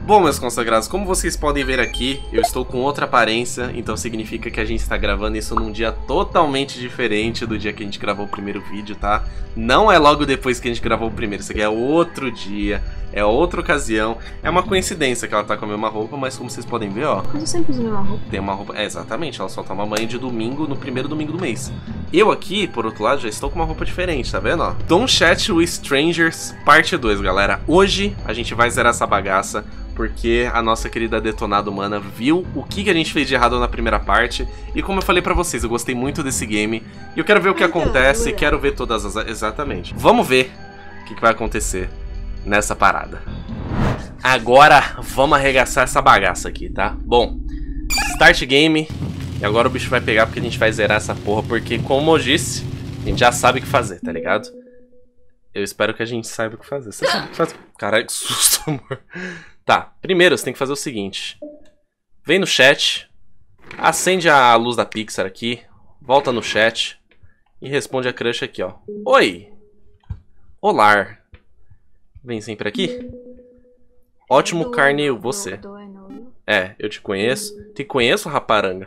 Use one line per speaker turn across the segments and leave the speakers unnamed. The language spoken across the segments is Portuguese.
Bom, meus consagrados, como vocês podem ver aqui, eu estou com outra aparência, então significa que a gente está gravando isso num dia totalmente diferente do dia que a gente gravou o primeiro vídeo, tá? Não é logo depois que a gente gravou o primeiro, isso aqui é outro dia, é outra ocasião. É uma coincidência que ela tá com a mesma roupa, mas como vocês podem ver, ó...
Eu sempre uso a mesma roupa.
Tem uma roupa... É, exatamente, ela só toma banho de domingo no primeiro domingo do mês. Eu aqui, por outro lado, já estou com uma roupa diferente, tá vendo, ó? Don't Chat with Strangers, parte 2, galera. Hoje a gente vai zerar essa bagaça, porque a nossa querida Detonado Humana viu o que a gente fez de errado na primeira parte. E como eu falei pra vocês, eu gostei muito desse game. E eu quero ver o que acontece, quero ver todas as... Exatamente. Vamos ver o que vai acontecer nessa parada. Agora vamos arregaçar essa bagaça aqui, tá? Bom, start game. E agora o bicho vai pegar porque a gente vai zerar essa porra. Porque, como eu disse, a gente já sabe o que fazer, tá ligado? Eu espero que a gente saiba o que fazer. Você sabe o que fazer? Caralho, que susto, amor. Tá, primeiro você tem que fazer o seguinte. Vem no chat, acende a luz da Pixar aqui, volta no chat e responde a crush aqui, ó. Oi! Olá! Vem sempre aqui. Ótimo Carneiro, você. É, eu te conheço. Te conheço, raparanga?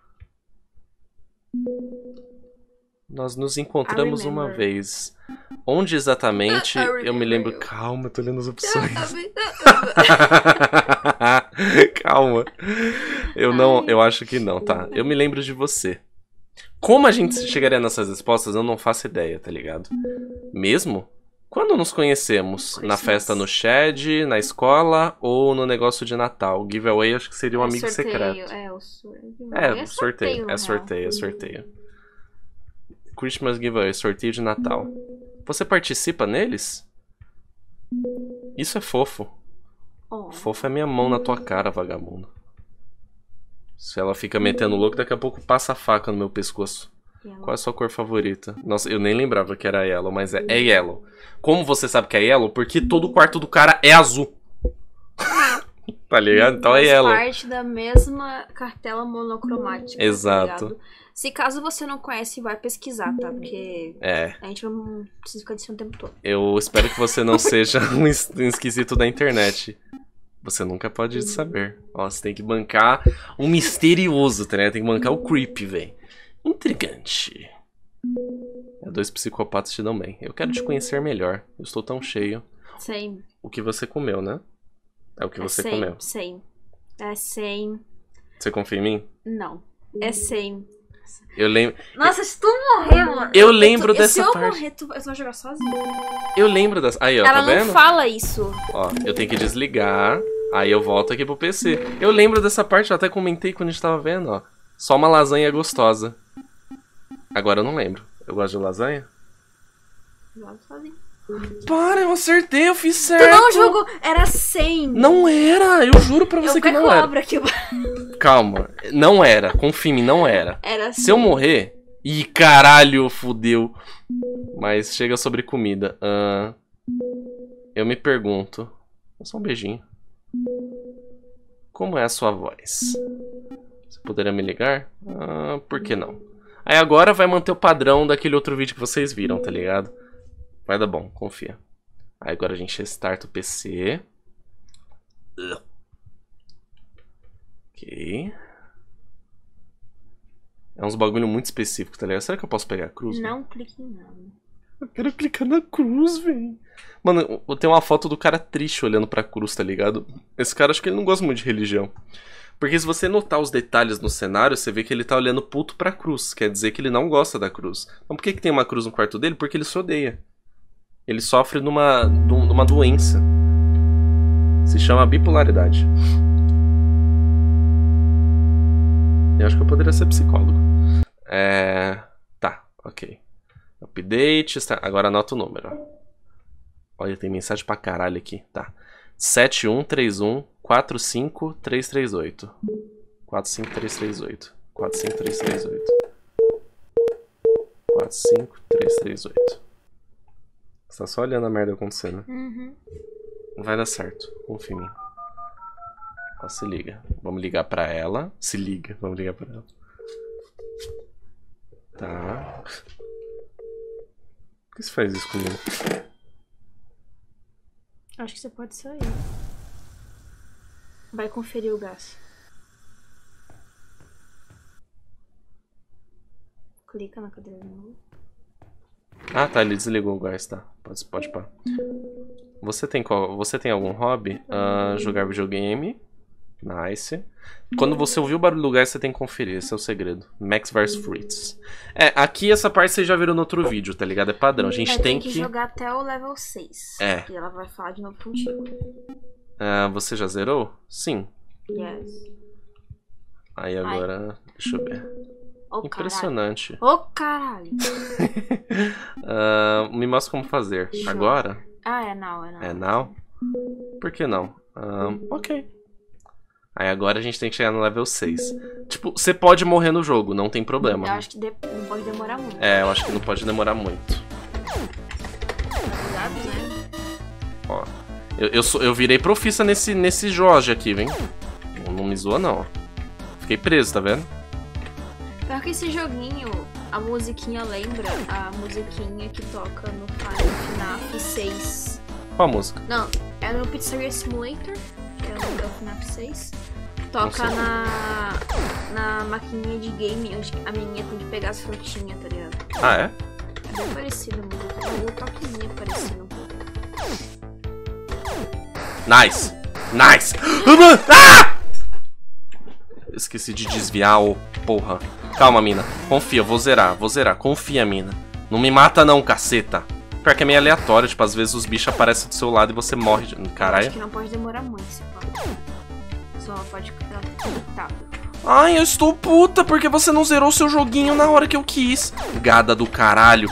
Nós nos encontramos uma vez. Onde exatamente? Eu me lembro... Calma, tô lendo as opções. Calma. Eu acho que não, tá? Eu me lembro de você. Como a gente chegaria nessas respostas, eu não faço ideia, tá ligado? Mesmo? Quando nos conhecemos? Na festa no Shed, na escola ou no negócio de Natal? Giveaway acho que seria um amigo secreto. Sorteio. Christmas Giveaway, sorteio de Natal. Você participa neles? Isso é fofo. Fofo é minha mão na tua cara, vagabundo. Se ela fica metendo louco, daqui a pouco passa a faca no meu pescoço. Qual é a sua cor favorita? Nossa, eu nem lembrava que era Yellow, mas é Yellow. Como você sabe que é Yellow? Porque todo o quarto do cara é azul. Tá ligado? Então é Yellow.
Faz parte da mesma cartela monocromática.
Exato.
Tá, se caso você não conhece, vai pesquisar, tá? Porque a gente não precisa ficar disso o tempo todo.
Eu espero que você não seja um esquisito da internet. Você nunca pode saber. Ó, você tem que bancar um misterioso, tá ligado? Tem que bancar o creepy, velho. Intrigante. Dois psicopatas te dão bem. Eu quero te conhecer melhor. Eu estou tão cheio.
Same.
O que você comeu, né? É o que você comeu.
Same. É same.
Você confia em mim?
Não. É same.
Eu lembro...
Nossa, se tu morrer, mano...
Eu lembro dessa parte.
Se eu morrer, tu vai jogar sozinho.
Eu lembro dessa... Aí, ó,
ela
tá vendo?
Ela não fala isso.
Ó, eu tenho que desligar. Aí eu volto aqui pro PC. Eu lembro dessa parte, eu até comentei quando a gente tava vendo, ó. Só uma lasanha gostosa. Agora eu não lembro. Eu gosto de lasanha?
Joga sozinho.
Para, eu acertei, eu fiz certo.
Tu não jogou, era 100.
Não era, eu juro pra você que não era.
Aqui.
Calma, não era, confia em mim, não era.
Era 100.
Se eu morrer... Ih, caralho, fudeu. Mas chega sobre comida. Eu me pergunto... Só um beijinho. Como é a sua voz? Você poderia me ligar? Por que não? Aí agora vai manter o padrão daquele outro vídeo que vocês viram, tá ligado? Vai dar bom, confia. Aí agora a gente restarta o PC. Ok. É uns bagulho muito específico, tá ligado? Será que eu posso pegar a cruz?
Não clique em nada.
Eu quero clicar na cruz, velho. Mano, eu tenho uma foto do cara triste olhando pra cruz, tá ligado? Esse cara, acho que ele não gosta muito de religião. Porque se você notar os detalhes no cenário, você vê que ele tá olhando puto pra cruz. Quer dizer que ele não gosta da cruz. Então por que tem uma cruz no quarto dele? Porque ele se odeia. Ele sofre de uma doença. Se chama bipolaridade. Eu acho que eu poderia ser psicólogo. Tá, ok. Update, agora anota o número. Olha, tem mensagem pra caralho aqui. Tá. 7131 45338. 45338. 45338. 45338. Você tá só olhando a merda acontecendo. Vai dar certo. Confia em mim. Ó, se liga. Vamos ligar pra ela. Se liga. Vamos ligar pra ela. Tá. Por que você faz isso comigo?
Acho que você pode sair. Vai conferir o gás. Clica na cadeira de novo.
Ah, tá, ele desligou o gás, tá. Pode pá. Você tem algum hobby? Jogar videogame. Nice. Quando você ouvir o barulho do gás, você tem que conferir. Esse é o segredo. Max vs Fritz. Aqui essa parte vocês já viram no outro vídeo, tá ligado? É padrão. A gente tem que
jogar até o level 6. E ela vai falar de novo contigo.
Você já zerou? Sim.
Yes.
Aí agora, deixa eu ver. Impressionante.
Ô, caralho.
Me mostra como fazer. Agora?
É now.
É now? Por que não? Ok. Aí agora a gente tem que chegar no level 6. Tipo, você pode morrer no jogo, não tem problema.
Eu acho que não pode demorar muito.
Eu acho que não pode demorar muito.
Cuidado, né?
Ó, eu virei profissa nesse Jorge aqui, vem. Não me zoa, não. Fiquei preso, tá vendo?
Pior que esse joguinho, a musiquinha lembra a musiquinha que toca no FNAF 6.
Qual a música?
Não, é no Pizzeria Simulator, que é o nome do FNAF 6. Toca na maquininha de game, onde a menina tem que pegar as frutinhas, tá ligado?
Ah, é?
É bem parecido, mano. O toquezinho parecido um pouco.
Nice! Nice! Ah! Esqueci de desviar, porra. Calma, mina. Confia, vou zerar. Confia, mina. Não me mata não, caceta. Pior que é meio aleatório, tipo, às vezes os bichos aparecem do seu lado e você morre. Caralho.
Acho que não pode demorar muito, se pode. Só pode ficar irritado.
Ai, eu estou puta porque você não zerou seu joguinho na hora que eu quis. Gada do caralho.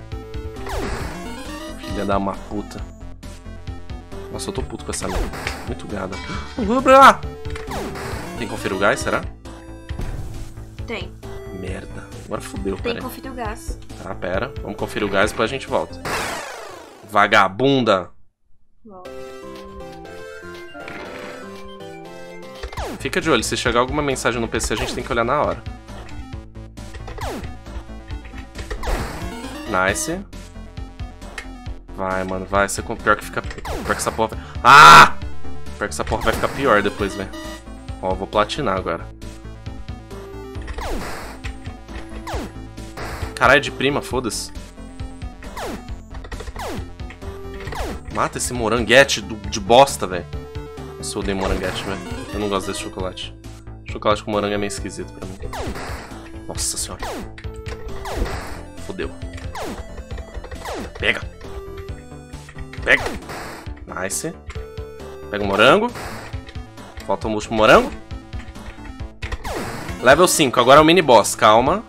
Filha da uma puta. Nossa, eu tô puto com essa mina. Muito gada. Tem que conferir o gás, será?
Tem.
Merda. Agora fodeu,
Tem que conferir o gás.
Tá, pera. Vamos conferir o gás e depois a gente volta. Vagabunda.
Volta.
Fica de olho. Se chegar alguma mensagem no PC, a gente tem que olhar na hora. Nice. Vai, mano. Vai. Pior que fica... Pior que essa porra... Ah! Pior que essa porra vai ficar pior depois, velho. Ó, vou platinar agora. Caralho, de prima, foda-se. Mata esse moranguete de bosta, velho. Nossa, eu odeio moranguete, velho. Eu não gosto desse chocolate. Chocolate com morango é meio esquisito pra mim. Nossa senhora. Fodeu. Pega. Pega. Nice. Pega o morango. Falta o último morango. Level 5, agora é o mini boss, calma.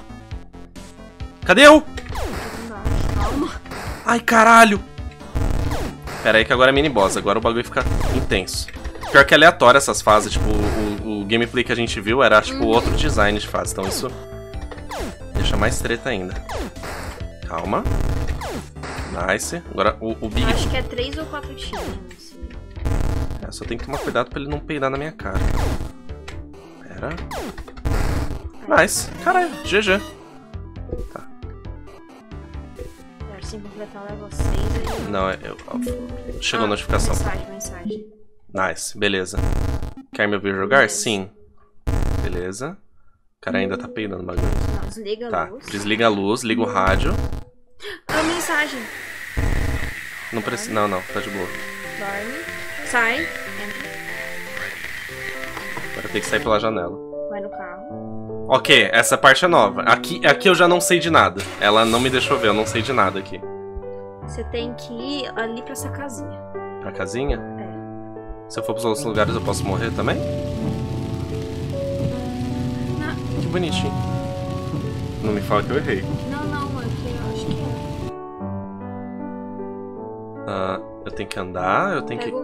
Cadê eu?
Calma.
Ai, caralho. Pera aí que agora é mini boss, agora o bagulho fica intenso. Pior que é aleatório essas fases, tipo, o gameplay que a gente viu era, tipo, outro design de fase, então isso deixa mais treta ainda. Calma. Nice. Agora o Big...
Acho que é 3 ou 4 tiros.
Só tem que tomar cuidado pra ele não peidar na minha cara. Pera. Nice. Caralho, GG. Tá.
Sem completar o level 6 aí...
Não, chegou a notificação.
Mensagem.
Nice, beleza. Quer me ouvir jogar? Beleza. Sim. Beleza. O cara ainda tá peidando o bagulho.
Não, desliga a luz.
Desliga a luz, liga o rádio.
Mensagem.
Não precisa. Não, tá de boa.
Dorme. Sai. Entra.
Agora tem que sair pela janela.
Vai no carro.
Ok, essa parte é nova. Aqui eu já não sei de nada. Ela não me deixou ver, eu não sei de nada aqui.
Você tem que ir ali pra essa casinha.
Pra casinha? Se eu for pros outros lugares, eu posso morrer também?
Não.
Que bonitinho. Não me fala que eu errei.
Não, eu acho que é.
Eu tenho que andar, eu tenho que...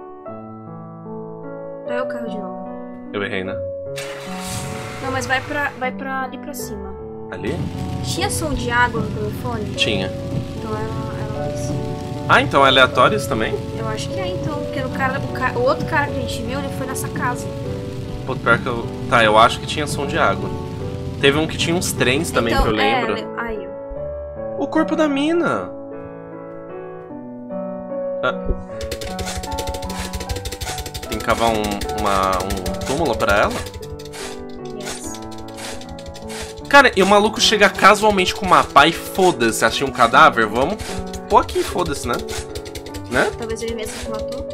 Pega o carro de novo.
Eu errei, né?
Não, mas vai pra ali pra cima.
Ali?
Tinha som de água no telefone?
Tinha.
Então ela lá em cima.
Ah, então é aleatório isso também?
Eu acho que é, então. Porque o outro cara que a gente viu, ele foi nessa casa.
Pô, pior que eu... Tá, eu acho que tinha som de água. Teve um que tinha uns trens também, então, que eu lembro.
Aí.
O corpo da mina. Tem cavar um túmulo pra ela?
Yes.
Cara, e o maluco chega casualmente com uma pá e foda-se, achei um cadáver, vamos pôr aqui, foda-se, né? Né?
Talvez ele mesmo que matou.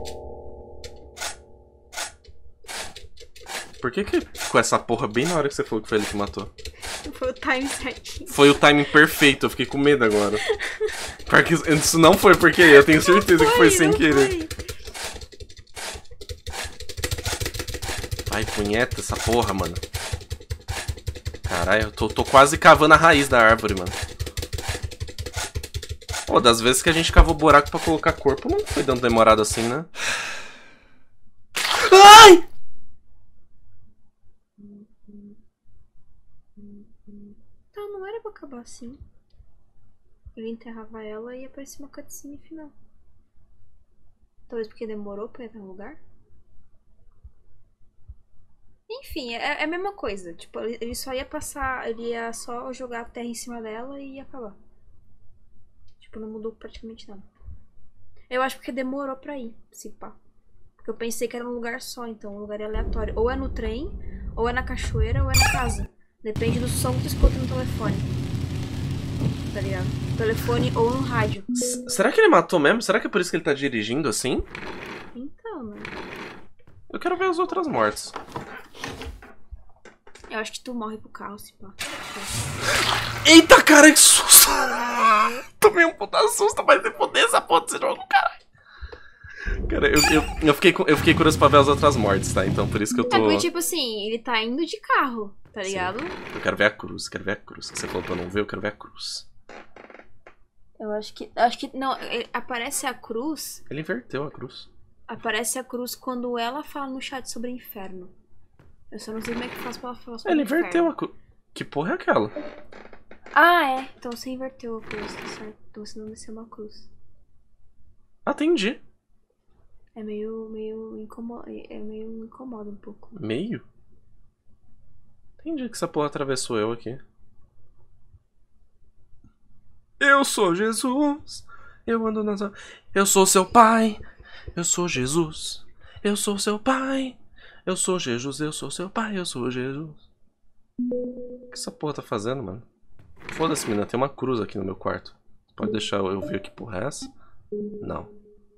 Por que ficou essa porra bem na hora que você falou que foi ele que matou?
Foi o time certinho.
Foi o timing perfeito, eu fiquei com medo agora. Porque isso não foi por querer, eu tenho certeza que foi sem querer. Ai, punheta essa porra, mano. Caralho, eu tô quase cavando a raiz da árvore, mano. Pô, das vezes que a gente cavou buraco pra colocar corpo, não foi dando demorado assim, né? Ai!
Então, não era pra acabar assim. Ele enterrava ela e aparecia uma cutscene final. Talvez porque demorou pra ir no lugar. Enfim, é a mesma coisa. Tipo, ele só ia passar, ele ia só jogar a terra em cima dela e ia acabar. Tipo, não mudou praticamente nada. Eu acho porque demorou pra ir, se pá. Porque eu pensei que era um lugar só, então um lugar aleatório. Ou é no trem, ou é na cachoeira, ou é na casa. Depende do som que tu escuta no telefone. Tá ligado? No telefone ou no rádio.
Será que ele matou mesmo? Será que é por isso que ele tá dirigindo assim?
Então, né?
Eu quero ver as outras mortes.
Eu acho que tu morre pro carro, se pá.
Eita, cara, que susto! Tomei um puta susto, mas se foder essa porra desse jogo, caralho. Cara, eu fiquei curioso pra ver as outras mortes, tá? Então por isso que eu tô...
É porque, tipo assim, ele tá indo de carro, tá ligado?
Sim. Eu quero ver a cruz, quero ver a cruz. Você falou pra eu não ver, eu quero ver a cruz.
Eu acho que não, aparece a cruz.
Ele inverteu a cruz.
Aparece a cruz quando ela fala no chat sobre inferno. Eu só não sei como é que faz pra ela falar sobre
Ele
inferno.
inverteu a cruz. Que porra é aquela?
Ah, é. Então você inverteu a cruz, tá certo? Então você não desceu uma cruz.
Atendi.
É meio incomoda um pouco.
Meio? Entendi que essa porra atravessou eu aqui. Eu sou Jesus. Eu ando nas... Eu sou seu pai. Eu sou Jesus. Eu sou seu pai. Eu sou Jesus. Eu sou seu pai. Eu sou Jesus. O que essa porra tá fazendo, mano? Foda-se, menina. Tem uma cruz aqui no meu quarto. Pode deixar eu ver que porra é essa? Não.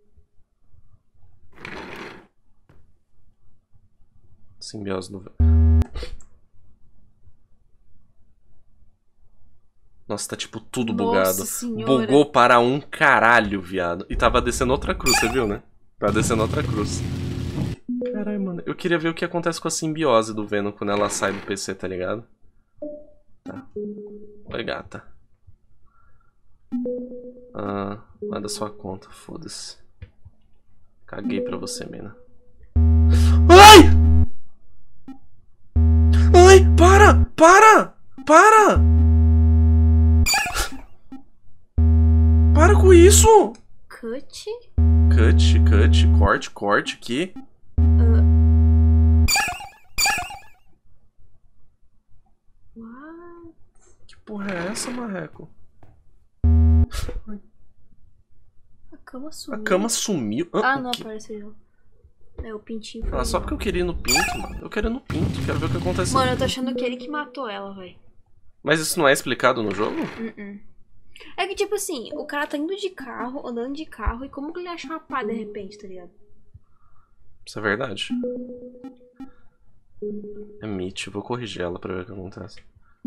Simbiose no... Nossa, tá tipo tudo bugado.
Nossa senhora.
Bugou para um caralho, viado. E tava descendo outra cruz, você viu, né? Tava descendo outra cruz. Caralho, mano. Eu queria ver o que acontece com a simbiose do Venom quando ela sai do PC, tá ligado? Tá. Oi, gata. Ah, manda sua conta, foda-se. Caguei pra você, mina. Ai! Ai, para! Para! Para! Para com isso!
Cut?
Corte aqui.
What?
Que porra é essa, marreco?
A cama sumiu.
A cama sumiu.
Ah, não apareceu. É, o pintinho foi.
Ah, só porque eu queria ir no pinto, mano. Eu quero ir no pinto, quero ver o que acontece.
Mano, eu tô achando que ele que matou ela, velho.
Mas isso não é explicado no jogo?
É que, tipo assim, o cara tá indo de carro, andando de carro, e como que ele acha uma pá de repente, tá ligado?
Isso é verdade. É Mitch, eu vou corrigir ela pra ver o que acontece.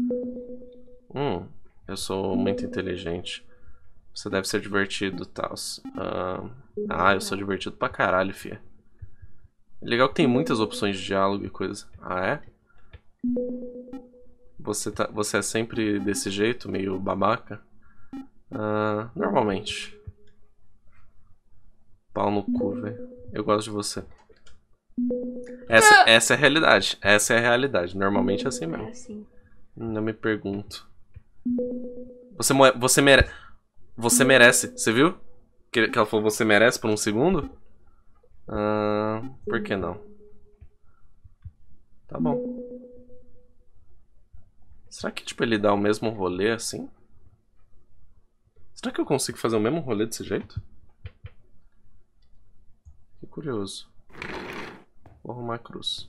Eu sou muito inteligente. Você deve ser divertido, tal. Eu sou divertido pra caralho, fia. Legal que tem muitas opções de diálogo e coisa. Ah, é? Você é sempre desse jeito, meio babaca? Normalmente. Pau no cu, velho. Eu gosto de você. Essa é a realidade. Essa é a realidade. Normalmente é assim mesmo.
É assim.
Não me pergunto. Você merece. Você viu? Que ela falou você merece por um segundo? Por que não? Tá bom. Será que tipo ele dá o mesmo rolê assim? Será que eu consigo fazer o mesmo rolê desse jeito? Que curioso. Vou arrumar a cruz.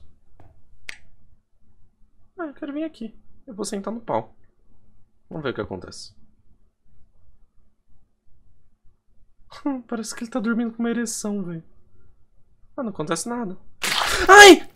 Ah, eu quero vir aqui. Eu vou sentar no pau. Vamos ver o que acontece. Parece que ele tá dormindo com uma ereção, velho. Ah, não acontece nada. Ai!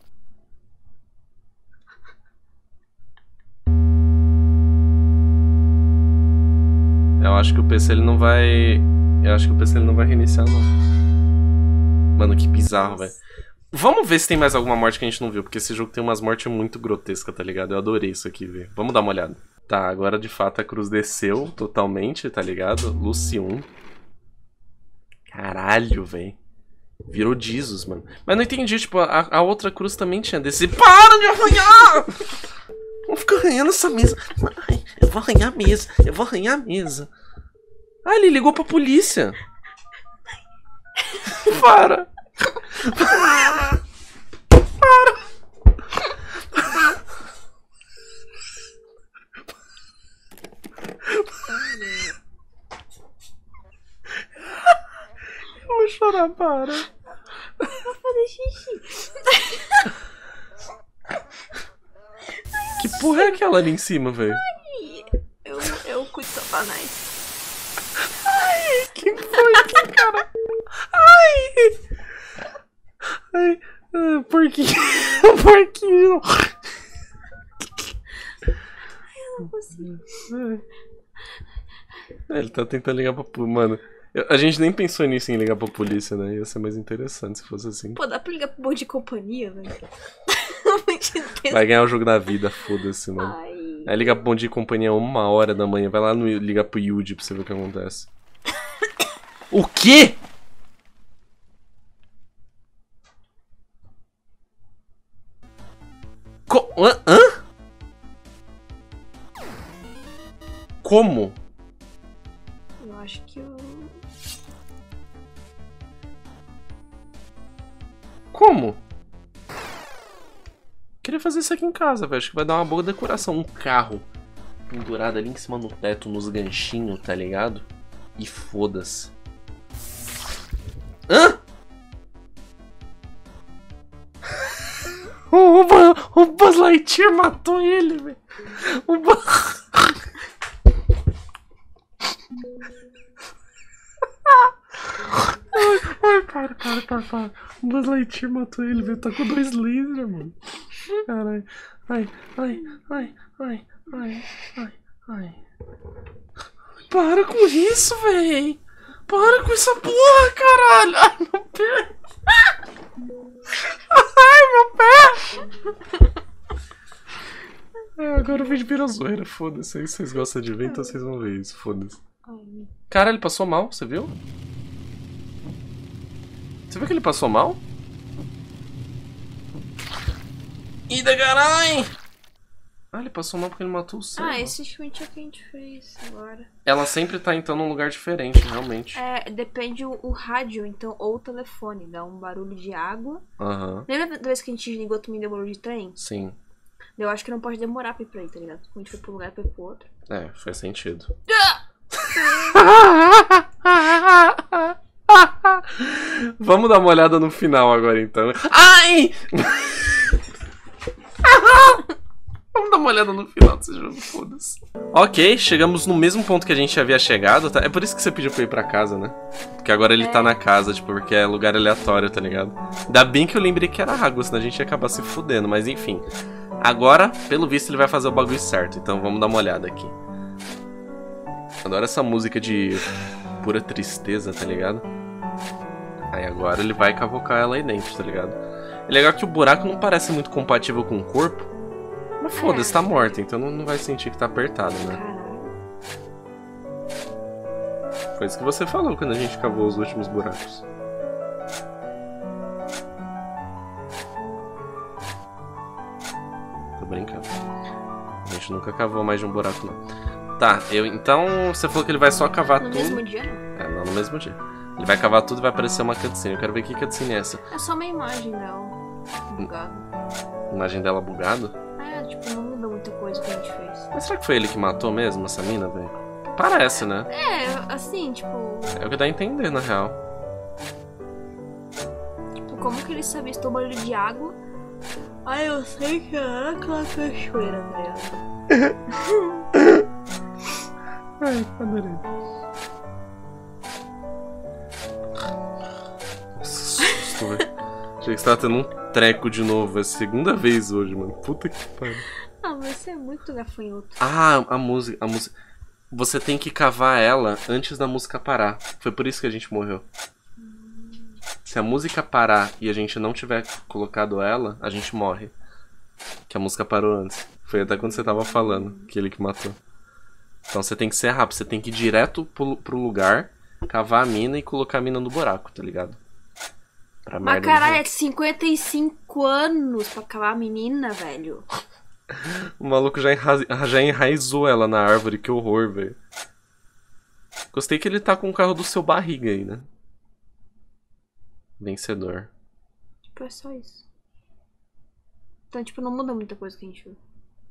Eu acho que o PC ele não vai... Eu acho que o PC ele não vai reiniciar, não. Mano, que bizarro, velho. Vamos ver se tem mais alguma morte que a gente não viu, porque esse jogo tem umas mortes muito grotescas, tá ligado? Eu adorei isso aqui, velho. Vamos dar uma olhada. Tá, agora de fato a cruz desceu totalmente, tá ligado? Lucy 1. Caralho, velho. Virou Jesus, mano. Mas não entendi, tipo, a outra cruz também tinha descido. Para de arranhar! Vamos ficar arranhando essa mesa. Ai, eu vou arranhar a mesa. Eu vou arranhar a mesa. Ah, ele ligou pra polícia. Para. Para. Eu vou chorar, para.
Vou fazer xixi.
Que porra é aquela ali em cima, velho?
Eu cuido do Satanás.
Ai, que foi aqui, cara? Ai! Ai, porquinho. Porquinho.
Eu não consigo.
Ele tá tentando ligar pra polícia. Mano, a gente nem pensou nisso em ligar pra polícia, né? Ia ser mais interessante se fosse assim.
Pô, dá pra ligar pro bom de companhia, velho?
Vai ganhar o jogo da vida, foda-se, mano.
Ai.
Aí liga pro Bom Dia e Companhia 1h da manhã. Vai lá no ligar pro Yuji pra você ver o que acontece. O quê? Hã? Como?
Eu acho que eu...
Como? Queria fazer isso aqui em casa, velho. Acho que vai dar uma boa decoração. Um carro pendurado ali em cima no teto, nos ganchinhos, tá ligado? E foda-se. Hã? O Buzz Lightyear matou ele, velho. O Buzz... Ai, para. O Buzz Lightyear matou ele, velho. Tá com 2 lasers, mano. Caralho. Ai. Para com isso, velho. Para com essa porra, caralho. Ai, meu pé. Ai, meu pé. Agora o vídeo virou zoeira, foda-se. Aí vocês gostam de ver, então vocês vão ver isso, foda-se. Cara, ele passou mal, você viu? Você viu que ele passou mal? Ida, caralho! Ah, ele passou mal porque ele matou o céu.
Ah, esse chute é o que a gente fez agora.
Ela sempre tá então num lugar diferente, realmente.
É, depende o rádio, então, ou o telefone. Dá um barulho de água.
Aham.
Lembra da vez que a gente ligou também deu barulho de trem?
Sim.
Eu acho que não pode demorar pra ir pra aí, tá ligado? Quando a gente foi pra um lugar, foi pro outro.
É, faz sentido. Vamos dar uma olhada no final agora, então. Ai! Vamos dar uma olhada no final desse jogo, foda-se. Ok, chegamos no mesmo ponto que a gente havia chegado, tá? É por isso que você pediu pra ir pra casa, né? Porque agora ele tá na casa, tipo, porque é lugar aleatório, tá ligado? Ainda bem que eu lembrei que era água, senão a gente ia acabar se fudendo, mas enfim. Agora, pelo visto, ele vai fazer o bagulho certo, então vamos dar uma olhada aqui. Adoro essa música de pura tristeza, tá ligado? Aí agora ele vai cavocar ela aí dentro, tá ligado? É legal que o buraco não parece muito compatível com o corpo. Mas foda-se, tá morta, então não vai sentir que tá apertado, né? Foi isso que você falou quando a gente cavou os últimos buracos. Tô brincando. A gente nunca cavou mais de um buraco, não. Tá, então você falou que ele vai só cavar tudo.
No mesmo dia, não?
É, não no mesmo dia. Ele vai cavar tudo e vai aparecer uma cutscene. Eu quero ver que cutscene é essa.
É só uma imagem dela. Bugado.
Imagem dela bugado?
É, tipo, não muda muita coisa que a gente fez.
Mas será que foi ele que matou mesmo essa mina, velho? Parece, né?
É, assim, tipo...
É o que dá a entender, na real.
Tipo, como que ele sabia esse barulho de água? Ah, eu sei que era aquela cachoeira, velho.
Ai, adorei. Nossa, susto, velho. Achei que você tava tendo um treco de novo. É a segunda vez hoje, mano. Puta que pariu.
Ah, mas você é muito gafanhoto.
Ah, a música. Você tem que cavar ela antes da música parar. Foi por isso que a gente morreu. Se a música parar e a gente não tiver colocado ela, a gente morre. Que a música parou antes. Foi até quando você tava falando, que ele que matou. Então você tem que ser rápido, você tem que ir direto pro lugar, cavar a mina e colocar a mina no buraco, tá ligado? Pra
Mas caralho, é 55 anos pra cavar a menina, velho.
O maluco já enraizou ela na árvore, que horror, velho. Gostei que ele tá com o carro do seu barriga aí, né? Vencedor.
Tipo, é só isso. Então, tipo, não muda muita coisa que a gente viu.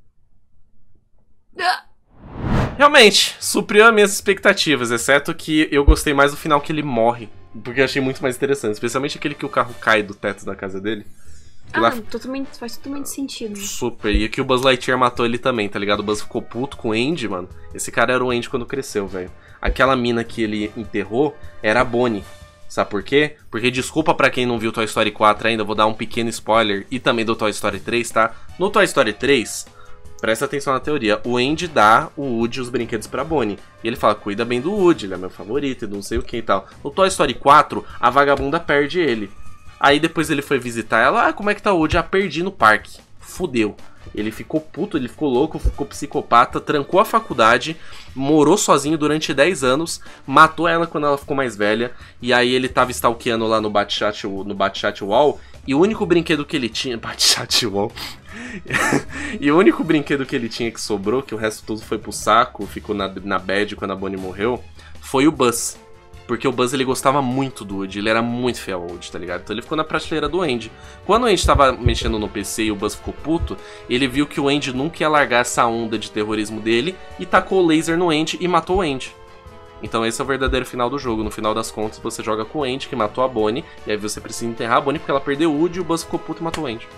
Realmente, supriu as minhas expectativas, exceto que eu gostei mais do final que ele morre. Porque eu achei muito mais interessante. Especialmente aquele que o carro cai do teto da casa dele.
Ah, lá... faz totalmente sentido.
Super. E aqui o Buzz Lightyear matou ele também, tá ligado? O Buzz ficou puto com o Andy, mano. Esse cara era o Andy quando cresceu, velho. Aquela mina que ele enterrou era a Bonnie. Sabe por quê? Porque, desculpa pra quem não viu Toy Story 4 ainda, vou dar um pequeno spoiler. E também do Toy Story 3, tá? No Toy Story 3, presta atenção na teoria. O Andy dá o Woody os brinquedos pra Bonnie. E ele fala, cuida bem do Woody, ele é meu favorito e não sei o que e tal. No Toy Story 4, a vagabunda perde ele. Aí depois ele foi visitar ela, como é que tá o Woody? Ah, perdi no parque. Fudeu. Ele ficou puto, ele ficou louco, ficou psicopata, trancou a faculdade, morou sozinho durante 10 anos, matou ela quando ela ficou mais velha, e aí ele tava stalkeando lá no Batchat Wall, e o único brinquedo que ele tinha... Batchat Wall... E o único brinquedo que ele tinha que sobrou, que o resto tudo foi pro saco, ficou na bad quando a Bonnie morreu, foi o Buzz. Porque o Buzz, ele gostava muito do Woody, ele era muito fiel ao Woody, tá ligado? Então ele ficou na prateleira do Andy. Quando o Andy tava mexendo no PC e o Buzz ficou puto, ele viu que o Andy nunca ia largar essa onda de terrorismo dele e tacou o laser no Andy e matou o Andy. Então esse é o verdadeiro final do jogo. No final das contas, você joga com o Andy, que matou a Bonnie, e aí você precisa enterrar a Bonnie porque ela perdeu o Woody e o Buzz ficou puto e matou o Andy.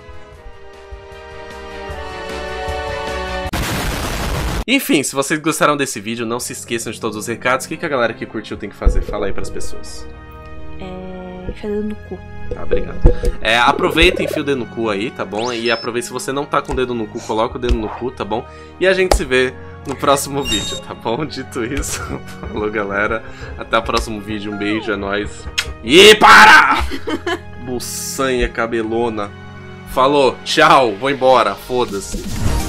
Enfim, se vocês gostaram desse vídeo, não se esqueçam de todos os recados. O que a galera que curtiu tem que fazer? Fala aí pras pessoas.
Enfia o dedo no cu.
Tá, obrigado. Aproveita e enfia o dedo no cu aí, tá bom? E aproveita, se você não tá com o dedo no cu, coloca o dedo no cu, tá bom? E a gente se vê no próximo vídeo, tá bom? Dito isso, falou galera. Até o próximo vídeo, um beijo, é nóis. E para! Buçanha cabelona. Falou, tchau, vou embora, foda-se.